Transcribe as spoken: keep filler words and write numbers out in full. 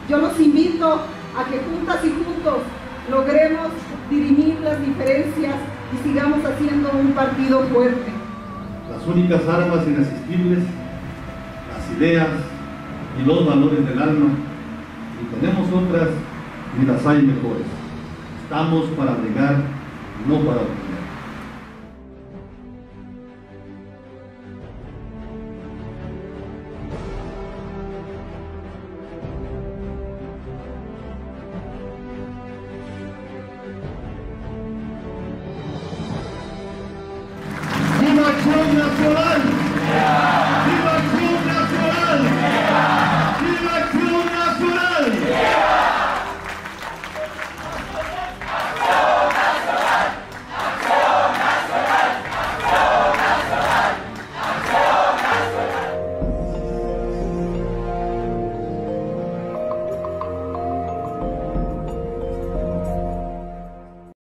Yo los invito a que juntas y juntos logremos dirimir las diferencias y sigamos haciendo un partido fuerte. Las únicas armas inasistibles, las ideas y los valores del alma, y tenemos otras y las hay mejores. Estamos para bregar, no para obtener.